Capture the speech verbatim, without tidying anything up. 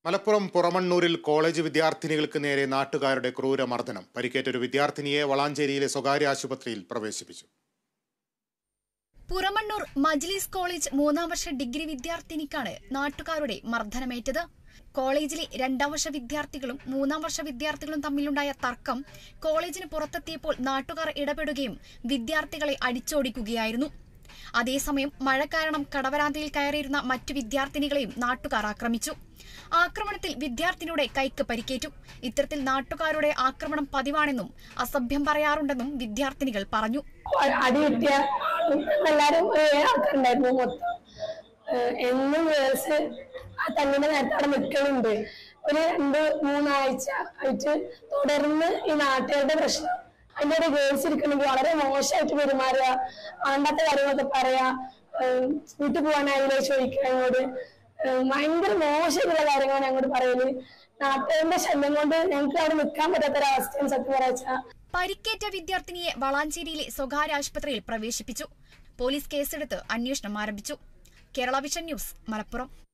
Malappuram പുറമണ്ണൂരിൽ college വിദ്യാർത്ഥിനികൾക്ക് നേരെ നാട്ടുകാരുടെ ക്രൂരമർദ്ദനം. പരിക്കേറ്റ ഒരു വിദ്യാർത്ഥിനിയെ വളാഞ്ചേരിയിലെ സ്വകാര്യ ആശുപത്രിയിൽ പ്രവേശിപ്പിച്ചു. പുറമണ്ണൂർ മജ്ലിസ് കോളേജ് മൂന്നാം വർഷ ഡിഗ്രി വിദ്യാർത്ഥിനിക്കാണ് നാട്ടുകാരുടെ മർദ്ദനമേറ്റത്. കോളേജിലെ രണ്ടാം വർഷ വിദ്യാർത്ഥികളും മൂന്നാം വർഷ വിദ്യാർത്ഥികളും തമ്മിലുണ്ടായ തർക്കം കോളേജിന് പുറത്തെത്തിയപ്പോൾ നാട്ടുകാർ ഇടപെടുകയും വിദ്യാർത്ഥികളെ അടിച്ചോടിക്കുകയായിരുന്നു. അതേസമയം മഴ കാരണം കടവരാന്തയിൽ കയറിയിരുന്ന മറ്റു വിദ്യാർത്ഥിനികളെയും നാട്ടുകാർ ആക്രമിച്ചു. ആക്രമണത്തിൽ വിദ്യാർത്ഥിനിയുടെ കൈക്ക് പരിക്കേറ്റു. ഇത്തരത്തിൽ നാട്ടുകാരുടെ ആക്രമണം പതിവാണെന്നും അസഭ്യം പറയാറുണ്ടെന്നും വിദ്യാർത്ഥിനികൾ പറഞ്ഞു. എന്നും ഗേൾസ് തങ്ങളുടെ നേരത്തെ നിൽക്കുന്നുണ്ട്. ഒരു രണ്ട് മൂന്നാഴ്ച ആയിട്ട് തുടർന്ന് ഈ നാട്ടുകാരുടെ പ്രശ്നം അതിൻ്റെ ഒരു ഗേൾസ് ഇരിക്കണമെങ്കിൽ വളരെ മോശമായിട്ട് പെരുമാറുക, വേണ്ടാത്ത കാര്യങ്ങളൊക്കെ പറയാ, വീട്ടിൽ പോകാനായില്ലേ ചോദിക്കുക, അങ്ങോട്ട് ഭയങ്കര മോശമായിട്ടുള്ള കാര്യങ്ങളാണ് ഞങ്ങളോട് പറയല്. നാട്ടുകാരുടെ ശല്യം കൊണ്ട് ഞങ്ങൾക്ക് അവിടെ നിൽക്കാൻ പറ്റാത്തൊരവസ്ഥയും സത്യം പറയാ. പരിക്കേറ്റ വിദ്യാർത്ഥിനിയെ വളാഞ്ചേരിയിലെ സ്വകാര്യ ആശുപത്രിയിൽ പ്രവേശിപ്പിച്ചു. പോലീസ് കേസെടുത്ത് അന്വേഷണം ആരംഭിച്ചു. Kerala vision news, Malappuram.